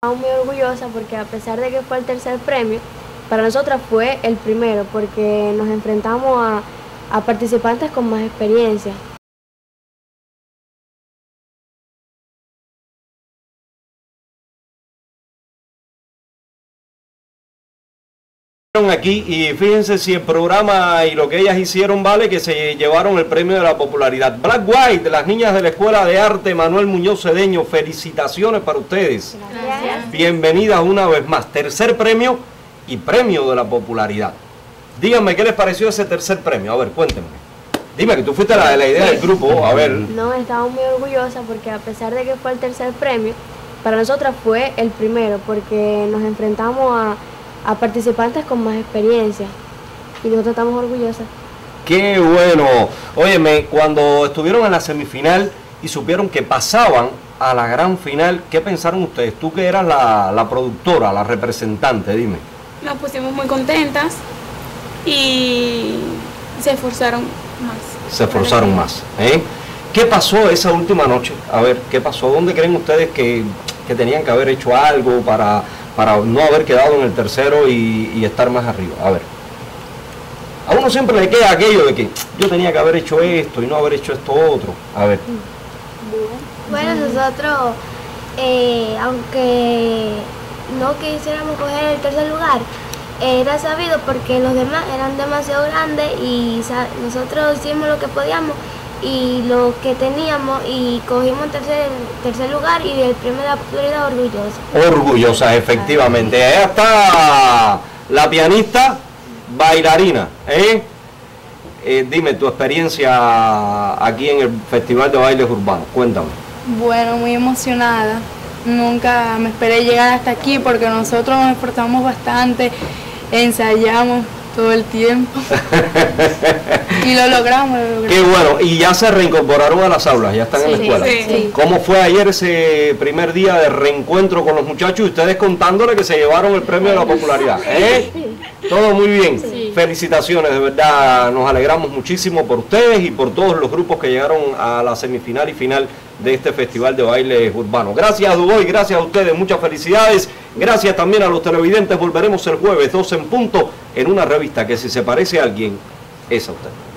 Muy orgullosa porque a pesar de que fue el tercer premio, para nosotras fue el primero porque nos enfrentamos a participantes con más experiencia. Aquí y fíjense si el programa y lo que ellas hicieron vale que se llevaron el premio de la popularidad. Black White, las niñas de la Escuela de Arte Manuel Muñoz Cedeño, felicitaciones para ustedes. Gracias. Bienvenidas una vez más. Tercer premio y premio de la popularidad. Díganme qué les pareció ese tercer premio. A ver, cuéntenme. Dime que tú fuiste la de la idea del grupo. A ver. No, estaba muy orgullosa porque a pesar de que fue el tercer premio, para nosotras fue el primero porque nos enfrentamos a participantes con más experiencia y nosotros estamos orgullosas. ¡Qué bueno! Óyeme, cuando estuvieron en la semifinal y supieron que pasaban a la gran final, ¿qué pensaron ustedes? Tú que eras la productora, la representante, dime. Nos pusimos muy contentas y se esforzaron más. Se esforzaron más, ¿eh? ¿Qué pasó esa última noche? A ver, ¿qué pasó? ¿Dónde creen ustedes que tenían que haber hecho algo para no haber quedado en el tercero y estar más arriba? A ver. A uno siempre le queda aquello de que yo tenía que haber hecho esto y no haber hecho esto otro. A ver. Bueno, nosotros, aunque no quisiéramos coger el tercer lugar, era sabido porque los demás eran demasiado grandes y nosotros hicimos lo que podíamos y lo que teníamos y cogimos tercer lugar y el premio de la popularidad orgullosa. Orgullosa, efectivamente. Ahí está la pianista bailarina, ¿eh? Dime tu experiencia aquí en el Festival de Bailes Urbanos, cuéntame. Bueno, muy emocionada. Nunca me esperé llegar hasta aquí porque nosotros nos esforzamos bastante, ensayamos todo el tiempo y lo logramos. Qué bueno, y ya se reincorporaron a las aulas, ya están en la escuela. Sí. ¿Cómo fue ayer ese primer día de reencuentro con los muchachos y ustedes contándole que se llevaron el premio de la popularidad? ¿Eh? Todo muy bien. Sí. Felicitaciones, de verdad, nos alegramos muchísimo por ustedes y por todos los grupos que llegaron a la semifinal y final de este Festival de Bailes Urbanos. Gracias, Dubois, gracias a ustedes, muchas felicidades. Gracias también a los televidentes. Volveremos el jueves 12 en punto en una revista que si se parece a alguien, es a usted.